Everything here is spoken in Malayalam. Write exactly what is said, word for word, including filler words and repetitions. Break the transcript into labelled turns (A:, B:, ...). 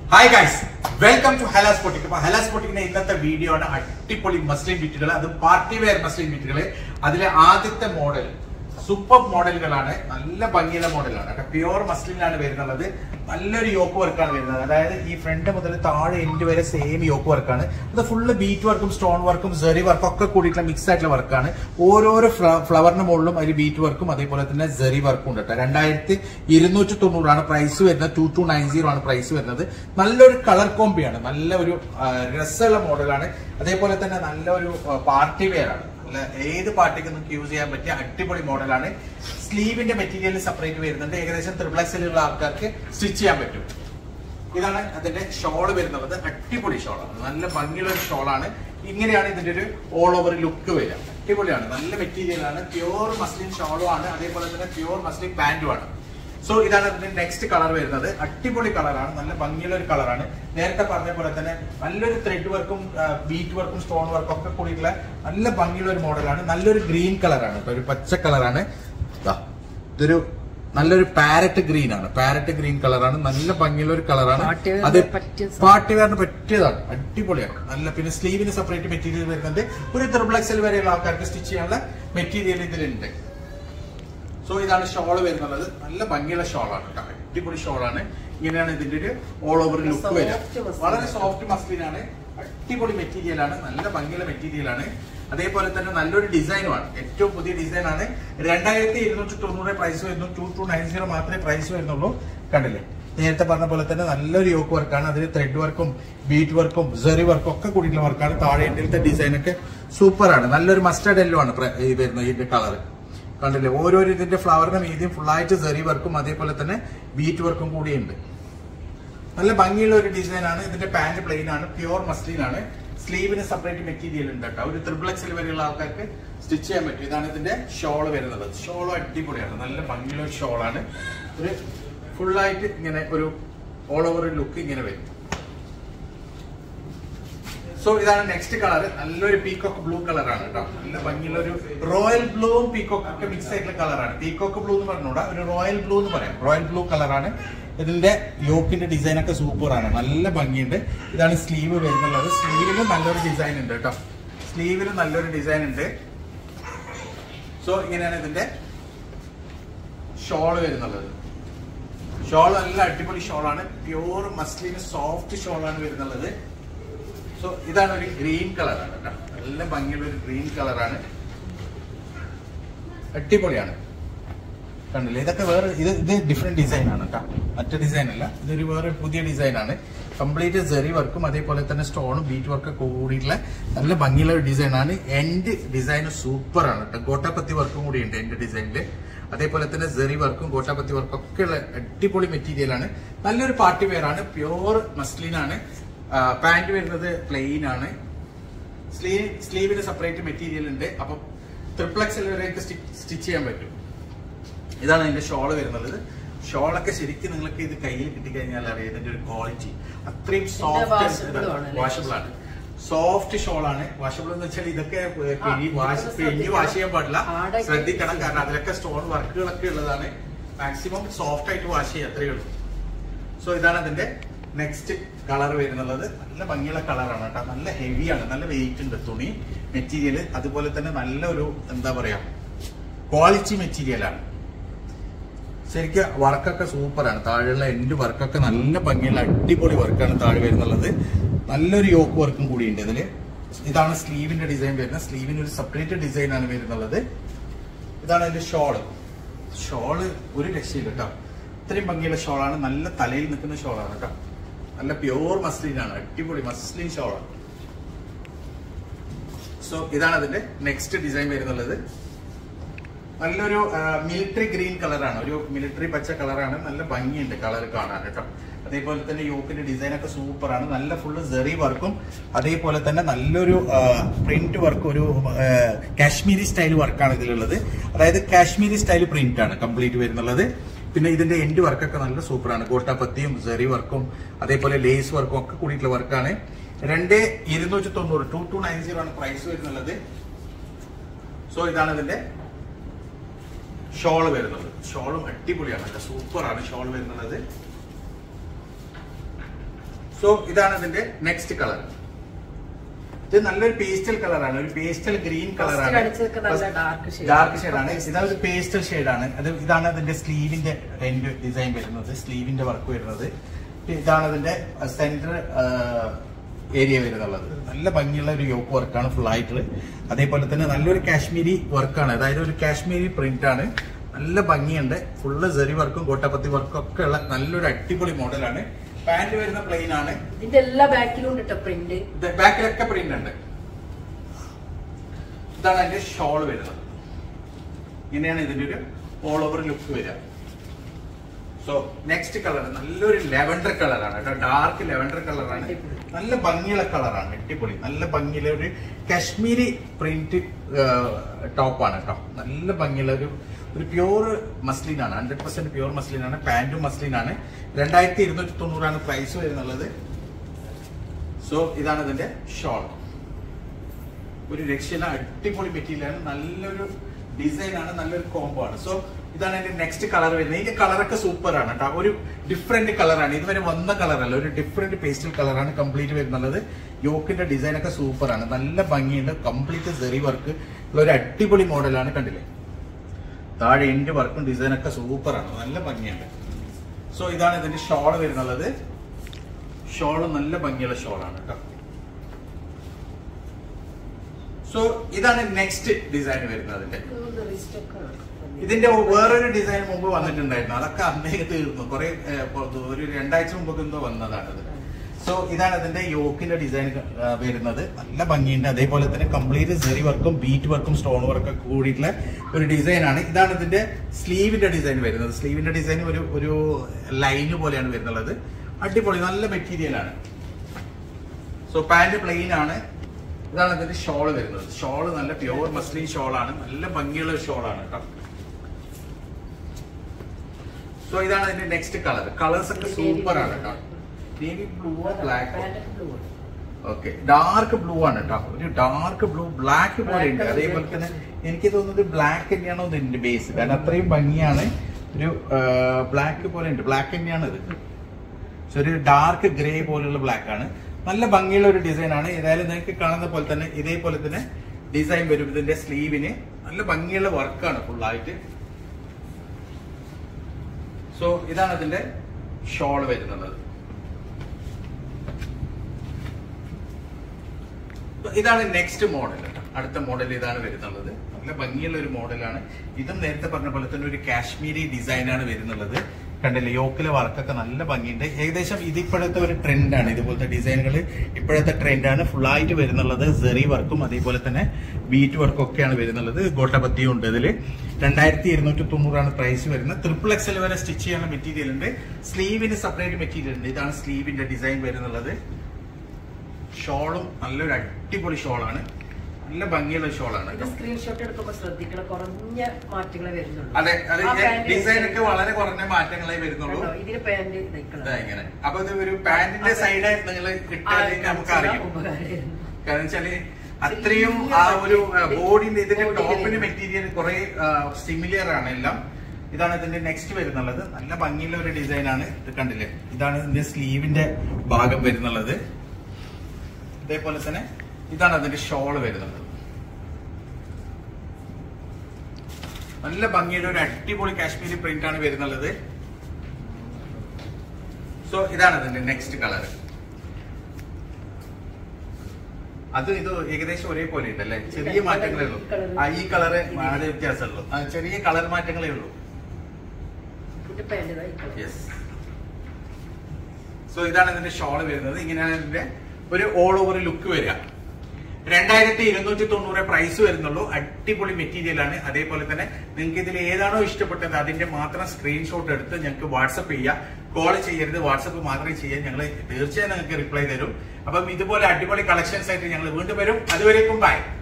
A: Hi guys, welcome to Hellas Boutique. അപ്പോൾ ഹെലാസ് ബൊട്ടിക്കിന്റെ ഇന്നത്തെ വീഡിയോ ആണ് അടിപൊളി മസ്ലിൻ ബിറ്റുകൾ, അത് പാർട്ടി വെയർ മസ്ലിൻ ബിറ്റുകൾ. അതിലെ ആദ്യത്തെ മോഡൽ സൂപ്പർ മോഡലുകളാണ്, നല്ല ഭംഗിയുള്ള മോഡലാണ്. പ്യുവർ മസ്ലിനാണ് വരുന്നത്. നല്ലൊരു യോക്ക് വർക്കാണ് വരുന്നത്. അതായത് ഈ ഫ്രണ്ട് മുതൽ താഴെ എൻഡ് വരെ സെയിം യോക്ക് വർക്കാണ്. അത് ഫുള്ള് ബീറ്റ് വർക്കും സ്റ്റോൺ വർക്കും സെറി വർക്കും ഒക്കെ കൂടിയിട്ടുള്ള മിക്സ് ആയിട്ടുള്ള വർക്കാണ്. ഓരോരോ ഫ്ലവറിന് മുകളിലും അതിൽ ബീറ്റ് വർക്കും അതേപോലെ തന്നെ സെറി വർക്കും ഉണ്ട് കേട്ടോ. രണ്ടായിരത്തി ഇരുന്നൂറ്റി തൊണ്ണൂറാണ് പ്രൈസ് വരുന്നത്. ടു ടു നയൻ സീറോ ആണ് പ്രൈസ് വരുന്നത്. നല്ലൊരു കളർ കോമ്പിയാണ്, നല്ല ഒരു രസമുള്ള മോഡലാണ്. അതേപോലെ തന്നെ നല്ലൊരു പാർട്ടി വെയർ ആണ്. ഏത് പാർട്ടിക്ക് നിങ്ങൾക്ക് യൂസ് ചെയ്യാൻ പറ്റിയ അടിപൊളി മോഡലാണ്. സ്ലീവിന്റെ മെറ്റീരിയൽ സെപ്പറേറ്റ് വരുന്നുണ്ട്. ഏകദേശം ത്രിപിൾ എക്സിലുള്ള ആൾക്കാർക്ക് സ്റ്റിച്ച് ചെയ്യാൻ പറ്റും. ഇതാണ് അതിന്റെ ഷോള് വരുന്നത്. അടിപൊളി ഷോളാണ്, നല്ല ഭംഗിയുള്ള ഒരു ഷോളാണ്. ഇങ്ങനെയാണ് ഇതിന്റെ ഒരു ഓൾ ഓവർ ലുക്ക് വരിക. അടിപൊളിയാണ്, നല്ല മെറ്റീരിയലാണ്. പ്യുവർ മസ്ലിൻ ഷോളും ആണ്, അതേപോലെ തന്നെ പ്യുവർ മസ്ലിൻ പാന്റും ആണ്. സോ ഇതാണ് ഇതിന്റെ നെക്സ്റ്റ് കളർ വരുന്നത്. അടിപൊളി കളറാണ്, നല്ല ഭംഗിയുള്ള ഒരു കളറാണ്. നേരത്തെ പറഞ്ഞ പോലെ തന്നെ നല്ലൊരു ത്രെഡ് വർക്കും ബീറ്റ് വർക്കും സ്റ്റോൺ വർക്കും ഒക്കെ കൂടിയിട്ടുള്ള നല്ല ഭംഗിയുള്ള ഒരു മോഡലാണ്. നല്ലൊരു ഗ്രീൻ കളറാണ്, ഒരു പച്ച കളറാണ്. ഇതൊരു നല്ലൊരു പാരറ്റ് ഗ്രീൻ ആണ്, പാരറ്റ് ഗ്രീൻ കളറാണ്. നല്ല ഭംഗിയുള്ള ഒരു കളറാണ്. അത് പാർട്ടി വെയറിന് പറ്റിയതാണ്, അടിപൊളിയാണ്. നല്ല പിന്നെ സ്ലീവിന് സെപ്പറേറ്റ് മെറ്റീരിയൽ വരുന്നുണ്ട്. ഒരു ത്രിബിൾ എക്സൽ വരെയുള്ള ആൾക്കാർക്ക് സ്റ്റിച്ച് ചെയ്യാനുള്ള മെറ്റീരിയൽ ഇതിലുണ്ട്. സോ ഇതാണ് ഷോള് വരുന്നത്. നല്ല ഭംഗിയുള്ള ഷോളാണ് കേട്ടോ, അടിപൊളി ഷോളാണ്. ഇങ്ങനെയാണ് ഇതിന്റെ ഒരു ഓൾ ഓവർ ലുക്ക് വരിക. വളരെ സോഫ്റ്റ് മസ്ലിനാണ്, അടിപൊളി മെറ്റീരിയൽ ആണ്, നല്ല ഭംഗിയുള്ള മെറ്റീരിയൽ ആണ്. അതേപോലെ തന്നെ നല്ലൊരു ഡിസൈനുമാണ്, ഏറ്റവും പുതിയ ഡിസൈൻ ആണ്. രണ്ടായിരത്തി ഇരുന്നൂറ്റി തൊണ്ണൂറ് പ്രൈസ് വരുന്നു. ടു ടു നയൻ സീറോ മാത്രമേ പ്രൈസ് വരുന്നുള്ളൂ. കണ്ടില്ലേ, നേരത്തെ പറഞ്ഞ പോലെ തന്നെ നല്ലൊരു യോക്ക് വർക്കാണ്. അതിൽ ത്രെഡ് വർക്കും ബീറ്റ് വർക്കും സെറി വർക്കും ഒക്കെ കൂടിയിട്ടുള്ള വർക്കാണ്. താഴെ എന്റെ ഡിസൈൻ ഒക്കെ സൂപ്പറാണ്. നല്ലൊരു മസ്റ്റർഡ് യെല്ലോ ആണ് ഈ വരുന്നത്. ഇതിന്റെ കളർ കണ്ടില്ലേ, ഓരോരോ ഇതിന്റെ ഫ്ലവറിന്റെ മീതിയും ഫുള്ളായിട്ട് സെറി വർക്കും അതേപോലെ തന്നെ ബീറ്റ് വർക്കും കൂടിയുണ്ട്. നല്ല ഭംഗിയുള്ള ഒരു ഡിസൈൻ ആണ്. ഇതിന്റെ പാന്റ് പ്ലെയിൻ ആണ്, പ്യുവർ മസ്ലിൻ ആണ്. സ്ലീവിന് സെപ്പറേറ്റ് മെറ്റീരിയൽ ഉണ്ട് കേട്ടോ. ഒരു ത്രിബിൾ എക്സിൽ വരെയുള്ള ആൾക്കാർക്ക് സ്റ്റിച്ച് ചെയ്യാൻ പറ്റും. ഇതാണ് ഇതിന്റെ ഷോള് വരുന്നത്. ഷോളും അടിപൊളിയാണ്, നല്ല ഭംഗിയുള്ള ഒരു ഷോളാണ്. ഒരു ഫുള്ളായിട്ട് ഇങ്ങനെ ഒരു ഓൾ ഓവർ ലുക്ക് ഇങ്ങനെ വരും. സോ ഇതാണ് നെക്സ്റ്റ് കളർ. നല്ലൊരു പീകോക്ക് ബ്ലൂ കളറാണ് കേട്ടോ. നല്ല ഭംഗിയുള്ള ഒരു റോയൽ ബ്ലൂവും പീകോക്ക് ഒക്കെ മിക്സ് ആയിട്ടുള്ള കളറാണ്. പീകോക്ക് ബ്ലൂ എന്ന് പറഞ്ഞൂടാ, ഒരു റോയൽ ബ്ലൂ എന്ന് പറയാം. റോയൽ ബ്ലൂ കളറാണ്. ഇതിന്റെ യോക്കിന്റെ ഡിസൈൻ ഒക്കെ സൂപ്പറാണ്, നല്ല ഭംഗിയുണ്ട്. ഇതാണ് സ്ലീവ് വരുന്നുള്ളത്. സ്ലീവിലും നല്ലൊരു ഡിസൈൻ ഉണ്ട് കേട്ടോ. സ്ലീവിലും നല്ലൊരു ഡിസൈൻ ഉണ്ട്. സോ ഇങ്ങനെയാണ് ഇതിന്റെ ഷോള് വരുന്നുള്ളത്. ഷോൾ നല്ല അടിപൊളി ഷോളാണ്, പ്യൂർ മസ്ലിന് സോഫ്റ്റ് ഷോളാണ് വരുന്നുള്ളത്. സോ ഇതാണ് ഒരു ഗ്രീൻ കളറാണ് കേട്ടോ. നല്ല ഭംഗിയുള്ള ഒരു ഗ്രീൻ കളറാണ്, അടിപൊളിയാണ്. കണ്ടില്ലേ, ഇതൊക്കെ വേറെ ഇത് ഇത് ഡിഫറെന്റ് ഡിസൈൻ ആണ് കേട്ടോ, മറ്റേ ഡിസൈൻ അല്ല. ഇതൊരു വേറെ പുതിയ ഡിസൈൻ ആണ്. കംപ്ലീറ്റ് സെറി വർക്കും അതേപോലെ തന്നെ സ്റ്റോണും ബീറ്റ് വർക്കും കൂടിയിട്ടുള്ള നല്ല ഭംഗിയുള്ള ഒരു ഡിസൈൻ ആണ്. എൻഡ് ഡിസൈൻ സൂപ്പർ ആണ് കേട്ടോ. ഗോട്ടാപത്തി വർക്കും കൂടി ഉണ്ട് എൻഡ് ഡിസൈനില്. അതേപോലെ തന്നെ സെറി വർക്കും ഗോട്ടാപത്തി വർക്കും ഒക്കെ ഉള്ള അടിപൊളി മെറ്റീരിയൽ ആണ്. നല്ലൊരു പാർട്ടി വെയർ ആണ്, പ്യുവർ മസ്ലിൻ ആണ്. പാന്റ് വരുന്നത് പ്ലെയിൻ ആണ്. സ്ലീവ് സ്ലീവിന് സെപ്പറേറ്റ് മെറ്റീരിയൽ ഉണ്ട്. അപ്പം ട്രിപ്പിൾ എക്സൽ വരെയൊക്കെ സ്റ്റിച്ച് ചെയ്യാൻ പറ്റും. ഇതാണ് അതിന്റെ ഷോള് വരുന്നത്. ഷോളൊക്കെ ശരിക്കും നിങ്ങൾക്ക് ഇത് കയ്യിൽ കിട്ടിക്കഴിഞ്ഞാൽ അറിയാം ഇതിന്റെ ഒരു ക്വാളിറ്റി. അത്രയും സോഫ്റ്റ് വാഷബിൾ ആണ്. സോഫ്റ്റ് ഷോളാണ്. വാഷബിൾ എന്ന് വെച്ചാൽ ഇതൊക്കെ പിഴി വാഷ് പിഴി വാഷ് ചെയ്യാൻ പാടില്ല, ശ്രദ്ധിക്കണം. കാരണം അതിലൊക്കെ സ്റ്റോൺ വർക്കുകളൊക്കെ ഉള്ളതാണ്. മാക്സിമം സോഫ്റ്റ് ആയിട്ട് വാഷ് ചെയ്യുക, അത്രയേ ഉള്ളൂ. സോ ഇതാണ് അതിന്റെ നെക്സ്റ്റ് കളർ വരുന്നത്. നല്ല ഭംഗിയുള്ള കളറാണ് കേട്ടോ. നല്ല ഹെവിയാണ്, നല്ല വെയിറ്റ് ഉണ്ട് തുണി മെറ്റീരിയൽ. അതുപോലെ തന്നെ നല്ലൊരു എന്താ പറയാ ക്വാളിറ്റി മെറ്റീരിയലാണ്. ശരിക്കും വർക്കൊക്കെ സൂപ്പറാണ്. താഴെയുള്ള എൻഡ് വർക്കൊക്കെ നല്ല ഭംഗിയുള്ള അടിപൊളി വർക്കാണ് താഴെ വരുന്നുള്ളത്. നല്ലൊരു യോക്ക് വർക്കും കൂടിയുണ്ട് ഇതില്. ഇതാണ് സ്ലീവിന്റെ ഡിസൈൻ വരുന്നത്. സ്ലീവിന് ഒരു സെപ്പറേറ്റ് ഡിസൈൻ ആണ് വരുന്നുള്ളത്. ഇതാണ് അതിന്റെ ഷോള്. ഷോള് ഒരു രക്ഷയില്ല കേട്ടോ. ഇത്രയും ഭംഗിയുള്ള ഷോളാണ്, നല്ല തലയിൽ നിൽക്കുന്ന ഷോളാണ് കേട്ടോ. നല്ല പ്യുവർ മസ്ലിനാണ്, അടിപൊളി മസ്ലിൻ ഷോളാണ്. സോ ഇതാണ് അതിന്റെ നെക്സ്റ്റ് ഡിസൈൻ വരുന്നുള്ളത്. നല്ലൊരു മിലിറ്ററി ഗ്രീൻ കളറാണ്, ഒരു മിലിറ്ററി പച്ച കളറാണ്. നല്ല ഭംഗിയുണ്ട് കളർ കാണാൻ കേട്ടോ. അതേപോലെ തന്നെ യോക്കിന്റെ ഡിസൈൻ ഒക്കെ സൂപ്പറാണ്. നല്ല ഫുള്ള് സെറി വർക്കും അതേപോലെ തന്നെ നല്ലൊരു പ്രിന്റ് വർക്കും, ഒരു കാശ്മീരി സ്റ്റൈൽ വർക്കാണ് ഇതിലുള്ളത്. അതായത് കാശ്മീരി സ്റ്റൈൽ പ്രിന്റ് ആണ് കംപ്ലീറ്റ് വരുന്നുള്ളത്. പിന്നെ ഇതിന്റെ എൻഡ് വർക്കൊക്കെ നല്ല സൂപ്പറാണ്. ഗോട്ടാപത്തിയും സെറി വർക്കും അതേപോലെ ലേസ് വർക്കും ഒക്കെ കൂടിയിട്ടുള്ള വർക്കാണ്. രണ്ട് ഇരുന്നൂറ്റി തൊണ്ണൂറ് ടു ടു നയൻ സീറോ ആണ് പ്രൈസ് വരുന്നുള്ളത്. സോ ഇതാണ് ഇതിന്റെ ഷോള് വരുന്നത്. ഷോളും അടിപൊളിയാണ്, സൂപ്പറാണ് ഷോൾ വരുന്നത്. സോ ഇതാണ് ഇതിന്റെ നെക്സ്റ്റ് കളർ. ഇത് നല്ലൊരു പേസ്റ്റൽ കളറാണ്, ഒരു പേസ്റ്റൽ ഗ്രീൻ കളറാണ്, ഡാർക്ക് ഷെയ്ഡാണ്. ഇതാണ് ഒരു പേസ്റ്റൽ ഷെയ്ഡാണ്. അത് ഇതാണ് അതിന്റെ സ്ലീവിന്റെ എൻഡ് ഡിസൈൻ വരുന്നത്, സ്ലീവിന്റെ വർക്ക് വരുന്നത്. ഇതാണ് അതിന്റെ സെന്റർ ഏരിയ വരുന്നുള്ളത്. നല്ല ഭംഗിയുള്ള ഒരു യോക്ക് വർക്കാണ് ഫുൾ ആയിട്ട്. അതേപോലെ തന്നെ നല്ലൊരു കാശ്മീരി വർക്കാണ്, അതായത് ഒരു കാശ്മീരി പ്രിന്റ് ആണ്. നല്ല ഭംഗിയുണ്ട്. ഫുള്ള് സെറി വർക്കും കോട്ടപ്പത്തി വർക്കും ഒക്കെ ഉള്ള നല്ലൊരു അടിപൊളി മോഡലാണ്. പാന്റ് വരുന്ന പ്ലെയിൻ ആണ്.
B: ഇതിന്റെ എല്ലാ ബാക്കിലും ഉണ്ട് പ്രിന്റ്,
A: ബാക്കിലൊക്കെ പ്രിന്റ് ഉണ്ട്. ഇതാണ് അതിന്റെ ഷോൾ വരുന്നത്. ഇങ്ങനെയാണ് ഇതിന്റെ ഒരു ഓൾ ഓവർ ലുക്ക് വരിക. സോ നെക്സ്റ്റ് കളർ നല്ലൊരു ലെവൻഡർ കളറാണ് കേട്ടോ, ഡാർക്ക് ലെവൻഡർ കളറാണ്. നല്ല ഭംഗിയുള്ള കളറാണ്, അടിപൊളി. നല്ല ഭംഗിയുള്ള ഒരു കാശ്മീരി പ്രിന്റ് ടോപ്പാണ് കേട്ടോ. നല്ല ഭംഗിയുള്ള ഒരു ഒരു പ്യൂർ മസ്ലിൻ ആണ്, ഹൺഡ്രഡ് പെർസെന്റ് പ്യൂർ മസ്ലിൻ ആണ്. പാന്റും മസ്ലിൻ ആണ്. രണ്ടായിരത്തി ഇരുന്നൂറ്റി തൊണ്ണൂറാണ് പ്രൈസ് വരുന്നുള്ളത്. സോ ഇതാണ് ഇതിന്റെ ഷോൾ. ഒരു രക്ഷയില്ല, അടിപൊളി മെറ്റീരിയൽ ആണ്, നല്ലൊരു ഡിസൈൻ ആണ്, നല്ലൊരു കോംബോ ആണ്. സോ ഇതാണ് എന്റെ നെക്സ്റ്റ് കളർ വരുന്നത്. ഇതിന്റെ കളറൊക്കെ സൂപ്പർ ആണ് കേട്ടോ, ഒരു ഡിഫറെന്റ് കളറാണ്. ഇതുവരെ വന്ന കളറല്ല, ഒരു ഡിഫറെന്റ് പേസ്റ്റൽ കളറാണ് കംപ്ലീറ്റ് വരുന്നുള്ളത്. യോക്കിന്റെ ഡിസൈൻ ഒക്കെ സൂപ്പർ ആണ്, നല്ല ഭംഗിയുണ്ട്. കംപ്ലീറ്റ് സെറി വർക്ക് ഉള്ള ഒരു അടിപൊളി മോഡലാണ്. കണ്ടില്ലേ, താഴെ എൻഡ് വർക്കും ഡിസൈനൊക്കെ സൂപ്പർ ആണ്, നല്ല ഭംഗിയുണ്ട്. സോ ഇതാണ് ഇതിന്റെ ഷോൾ വരുന്നുള്ളത്. ഷോള് നല്ല ഭംഗിയുള്ള ഷോളാണ് കേട്ടോ. സോ ഇതാണ് നെക്സ്റ്റ് ഡിസൈൻ വരുന്നത്. അതിന്റെ ഇതിന്റെ വേറൊരു ഡിസൈൻ മുമ്പ് വന്നിട്ടുണ്ടായിരുന്നു, അതൊക്കെ അന്നേ തീർന്നു. കുറെ ഒരു രണ്ടാഴ്ച മുമ്പൊക്കെ എന്തോ വന്നതാണത്. സോ ഇതാണ് ഇതിന്റെ യോക്കിന്റെ ഡിസൈൻ വരുന്നത്. നല്ല ഭംഗിയുണ്ട്. അതേപോലെ തന്നെ കംപ്ലീറ്റ് സെറി വർക്കും ബീറ്റ് വർക്കും സ്റ്റോൺ വർക്കും കൂടിയിട്ടുള്ള ഒരു ഡിസൈൻ ആണ്. ഇതാണ് ഇതിന്റെ സ്ലീവിന്റെ ഡിസൈൻ വരുന്നത്. സ്ലീവിന്റെ ഡിസൈൻ ഒരു ഒരു ലൈന് പോലെയാണ് വരുന്നത്. അടിപൊളി, നല്ല മെറ്റീരിയൽ ആണ്. സോ പാന്റ് പ്ലെയിൻ ആണ്. ഇതാണ് ഇതിന്റെ ഷോള് വരുന്നത്. ഷോള് നല്ല പ്യൂർ മസ്ലിൻ ഷോളാണ്, നല്ല ഭംഗിയുള്ള ഒരു ഷോളാണ് കേട്ടോ. സോ ഇതാണ് ഇതിന്റെ നെക്സ്റ്റ് കളർ. കളേഴ്സ് ഒക്കെ സൂപ്പർ ആണ് കേട്ടോ. Navy blue, black, okay, dark blue ആണ് കേട്ടോ. ഒരു ഡാർക്ക് ബ്ലൂ ബ്ലാക്ക് പോലെ ഉണ്ട്. അതേപോലെ തന്നെ എനിക്ക് തോന്നുന്നത് ബ്ലാക്ക് തന്നെയാണോ ഇതിന്റെ ബേസ്, കാരണം അത്രയും ഭംഗിയാണ്. ഒരു ബ്ലാക്ക് പോലെ ഉണ്ട്, ബ്ലാക്ക് തന്നെയാണ് ഇത്. ഒരു ഡാർക്ക് ഗ്രേ പോലുള്ള ബ്ലാക്ക് ആണ്. നല്ല ഭംഗിയുള്ള ഒരു ഡിസൈൻ ആണ്. ഏതായാലും നിങ്ങൾക്ക് കാണുന്ന പോലെ തന്നെ ഇതേപോലെ തന്നെ ഡിസൈൻ വരും ഇതിന്റെ സ്ലീവിന്. നല്ല ഭംഗിയുള്ള വർക്കാണ് ഫുള്ളായിട്ട്. സോ ഇതാണ് ഇതിന്റെ ഷോൾ വരുന്നത്. ഇതാണ് നെക്സ്റ്റ് മോഡൽ. അടുത്ത മോഡൽ ഇതാണ് വരുന്നുള്ളത്. നല്ല ഭംഗിയുള്ള ഒരു മോഡലാണ്. ഇതും നേരത്തെ പറഞ്ഞ പോലെ തന്നെ ഒരു കാശ്മീരി ഡിസൈനാണ് വരുന്നുള്ളത്. കണ്ടില്ലേ, യോക്കിലെ വർക്കൊക്കെ നല്ല ഭംഗിയുണ്ട്. ഏകദേശം ഇത് ഇപ്പോഴത്തെ ഒരു ട്രെൻഡാണ്. ഇതുപോലത്തെ ഡിസൈനുകൾ ഇപ്പോഴത്തെ ട്രെൻഡാണ്. ഫുള്ളായിട്ട് വരുന്നുള്ളത് സെറി വർക്കും അതേപോലെ തന്നെ ബീറ്റ് വർക്കും ഒക്കെയാണ് വരുന്നുള്ളത്. ഗോട്ടപത്തിയും ഉണ്ട് ഇതില്. രണ്ടായിരത്തി ഇരുന്നൂറ്റി തൊണ്ണൂറാണ് പ്രൈസ് വരുന്നത്. ട്രിപ്പിൾ എക്സൽ വരെ സ്റ്റിച്ച് ചെയ്യാനുള്ള മെറ്റീരിയൽ ഉണ്ട്. സ്ലീവിന് സെപ്പറേറ്റ് മെറ്റീരിയൽ ഉണ്ട്. ഇതാണ് സ്ലീവിന്റെ ഡിസൈൻ വരുന്നുള്ളത്. ഷോളും നല്ലൊരു അടിപൊളി ഷോളാണ്, നല്ല ഭംഗിയുള്ള ഷോളാണ്.
B: സ്ക്രീൻഷോട്ട് എടുക്കുമ്പോൾ ശ്രദ്ധിക്കണം, കുറഞ്ഞ മാറ്റങ്ങളെ വരുന്നുള്ളൂ.
A: അതെ, അത് ഡിസൈൻ ഒക്കെ വളരെ കുറഞ്ഞ മാറ്റങ്ങളെ വരുന്നുള്ളൂ.
B: ഇതിന് പാന്റ്
A: ഇങ്ങനെ. അപ്പൊ ഇത് ഒരു പാന്റിന്റെ സൈഡായിട്ട് നിങ്ങൾ കിട്ടാൻ നമുക്ക് അറിയാം. കാരണം വെച്ചാല് അത്രയും ആ ഒരു ബോഡിന്റെ ഇതിന്റെ ടോപ്പിന്റെ മെറ്റീരിയൽ കുറെ സിമിലർ ആണ് എല്ലാം. ഇതാണ് ഇതിന്റെ നെക്സ്റ്റ് വരുന്നുള്ളത്. നല്ല ഭംഗിയുള്ള ഒരു ഡിസൈൻ ആണ്. ഇത് കണ്ടില്ലേ, ഇതാണ് ഇതിന്റെ സ്ലീവിന്റെ ഭാഗം വരുന്നുള്ളത്. അതേപോലെ തന്നെ ഇതാണ് അതിന്റെ ഷോള് വരുന്നത്. നല്ല ഭംഗിയുടെ ഒരു അടിപൊളി കാശ്മീരി പ്രിന്റ് ആണ് വരുന്നുള്ളത്. സോ ഇതാണ് അതിന്റെ നെക്സ്റ്റ് കളർ. അത് ഇത് ഏകദേശം ഒരേപോലെ ഉണ്ടല്ലേ, ചെറിയ മാറ്റങ്ങളേ ഉള്ളൂ. ആ ഈ കളറ് വളരെ വ്യത്യാസമുള്ളൂ, ചെറിയ കളർ മാറ്റങ്ങളേ ഉള്ളൂ. യെസ്. സോ ഇതാണ് ഇതിന്റെ ഷോള് വരുന്നത്. ഇങ്ങനെയാണ് ഇതിന്റെ ഒരു ഓൾ ഓവർ ലുക്ക് വരിക. രണ്ടായിരത്തി ഇരുന്നൂറ്റി തൊണ്ണൂറ് പ്രൈസ് വരുന്നുള്ളൂ. അടിപൊളി മെറ്റീരിയൽ ആണ്. അതേപോലെ തന്നെ നിങ്ങൾക്ക് ഇതിൽ ഏതാണോ ഇഷ്ടപ്പെട്ടത് അതിന്റെ മാത്രം സ്ക്രീൻഷോട്ട് എടുത്ത് ഞങ്ങൾക്ക് വാട്സപ്പ് ചെയ്യാം. കോൾ ചെയ്യരുത്, വാട്സപ്പ് മാത്രമേ ചെയ്യാൻ. ഞങ്ങൾ തീർച്ചയായും നിങ്ങൾക്ക് റിപ്ലൈ തരും. അപ്പം ഇതുപോലെ അടിപൊളി കളക്ഷൻസ് ആയിട്ട് ഞങ്ങൾ വീണ്ടും വരും. അതുവരേക്കും ബൈ.